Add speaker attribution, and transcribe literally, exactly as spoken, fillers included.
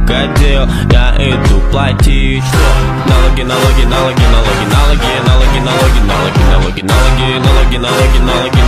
Speaker 1: крокодил, я иду платить. Что? Налоги, налоги, налоги, налоги, налоги, налоги, налоги, налоги, налоги, налоги, налоги, налоги, налоги.